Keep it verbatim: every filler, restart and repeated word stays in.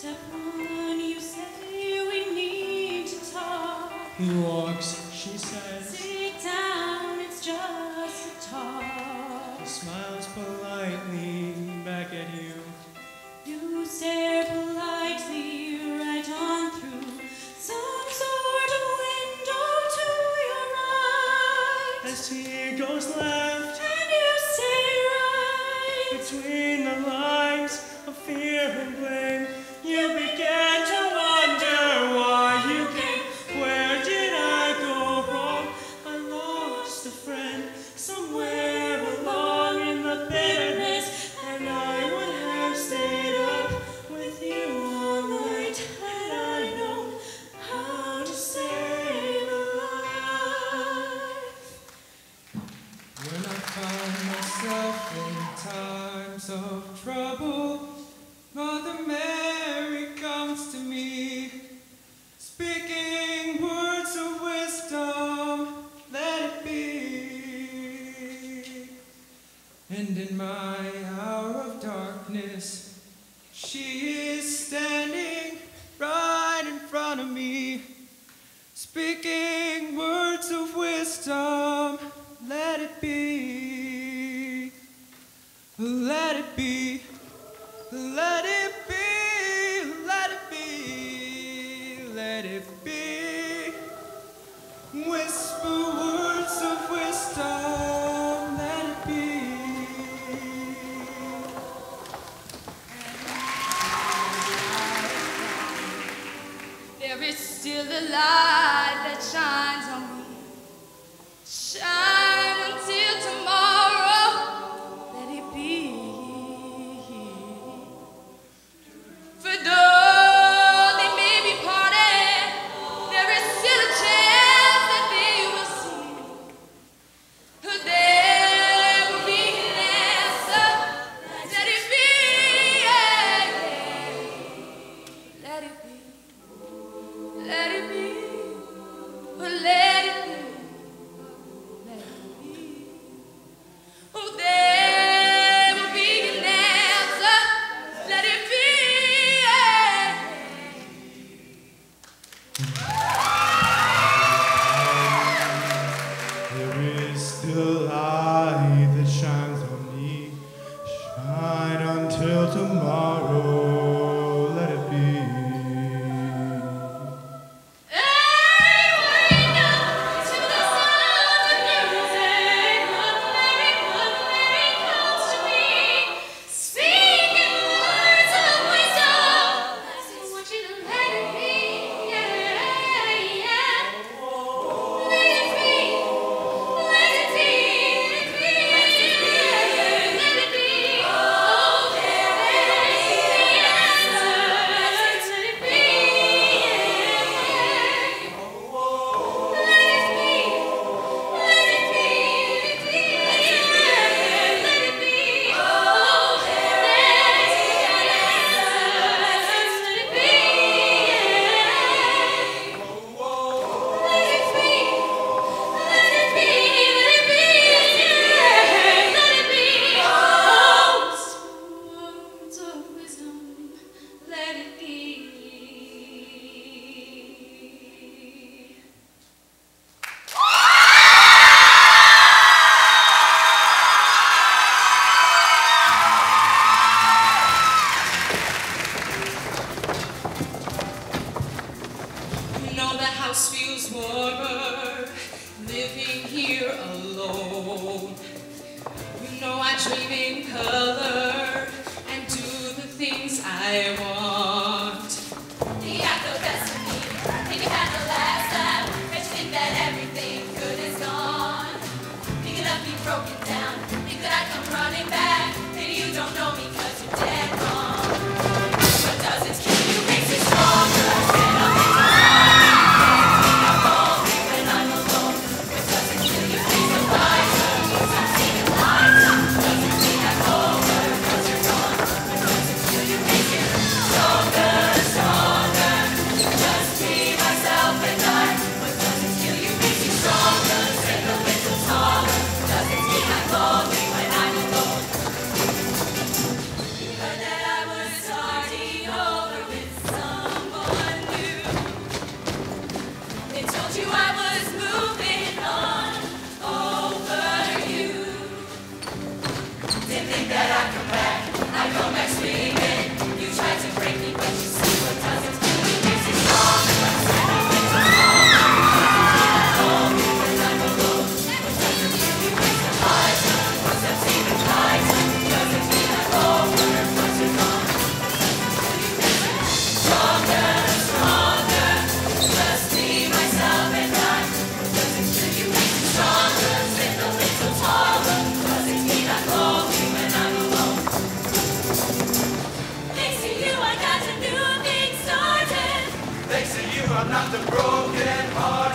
Step one, you say we need to talk. He walks, she says. Sit down, it's just a talk. He smiles politely back at you. You stare politely right on through some sort of window to your right. As he goes left, And you stay right. between the lines of fear and blame, you begin to wonder why you came. Where did I go wrong? I lost a friend somewhere along in the bitterness, and I would have stayed up with you all night had I known how to save a life. When I find myself in times of trouble, Mother Mary comes to me, speaking words of wisdom, let it be. And in my hour of darkness, she is standing right in front of me, speaking words of wisdom, let it be, let it be. Let it be, let it be, let it be. Whisper words of wisdom, let it be. There is still a light that shines on me. Shine until tomorrow, let it be. For though they may be parted, there is still a chance that they will see. For there will be an answer. Let it be. Let it be. Let it be. Oh, let it be. Let it be. Oh, there will be an answer. Let it be. There is still light that shines on me. Shine until tomorrow, let it be. Feels warmer living here alone. You know I dream in color and do the things I want. You got the best of me, and you had the last time. But you think that everything good is gone. Thinking of me broken down, think that I come running back. Maybe you don't know me 'cause you're dead wrong. What doesn't kill you makes you stronger. Stand up and So not the broken heart.